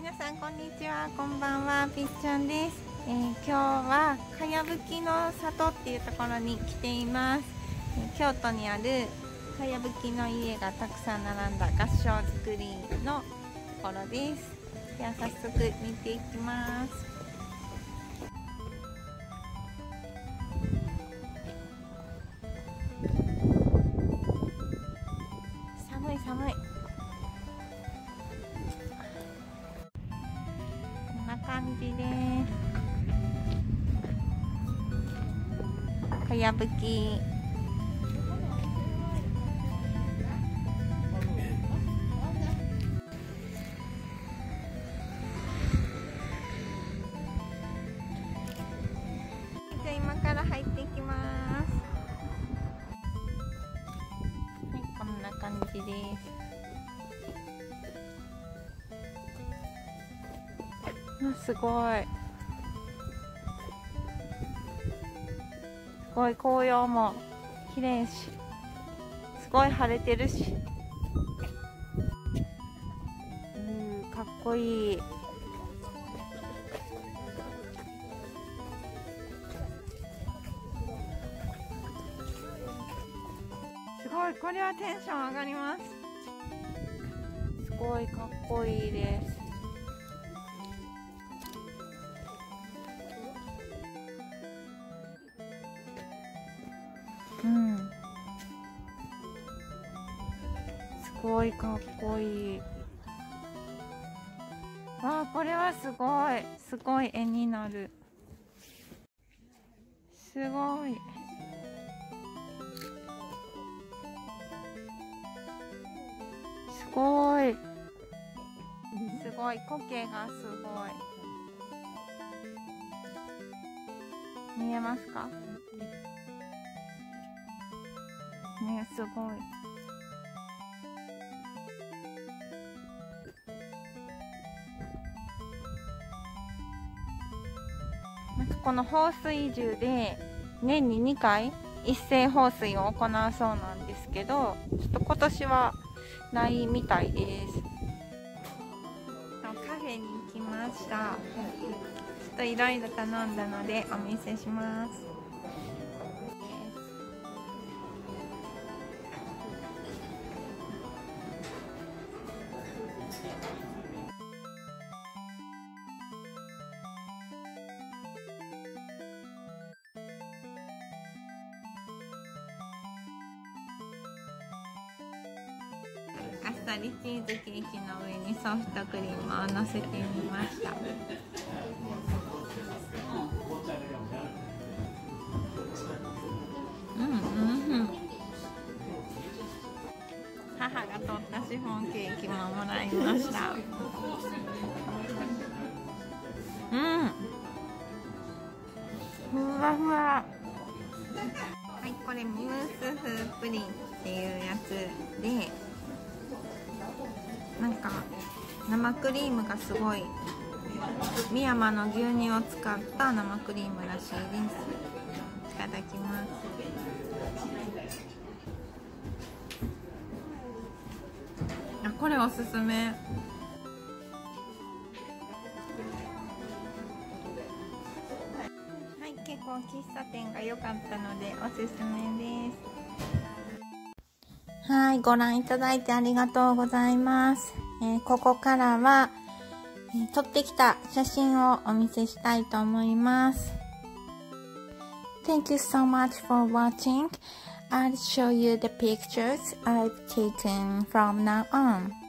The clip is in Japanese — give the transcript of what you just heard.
皆さんこんにちは、こんばんは、ぴっちゃんです。今日はかやぶきの里っていうところに来ています。京都にあるかやぶきの家がたくさん並んだ合掌造りのところです。では早速見ていきます。寒い寒い。こんな感じです。かやぶき。じゃあ今から入っていきます。はい、こんな感じです。すごい。すごい紅葉も綺麗し、すごい晴れてるし。かっこいい。すごい、これはテンション上がります。すごいかっこいいです。すごいかっこいい。わあ、これはすごい。すごい絵になる。すごい。すごい。すごい。苔がすごい。見えますか？ね、すごい。この放水銃で年に2回一斉放水を行うそうなんですけど、ちょっと今年はないみたいです。カフェに来ました。ちょっといろいろ頼んだのでお見せします。あっさりチーズケーキの上にソフトクリームをのせてみました。母が取ったシフォンケーキももらいました。ふわふわ。はい、これムース風プリンっていうやつで、なんか生クリームがすごい美山の牛乳を使った生クリームらしいです。いただきます。あ、これおすすめ。はい、結構喫茶店が良かったのでおすすめです。はい、ご覧いただいてありがとうございます。ここからは、撮ってきた写真をお見せしたいと思います。Thank you so much for watching. I'll show you the pictures I've taken from now on.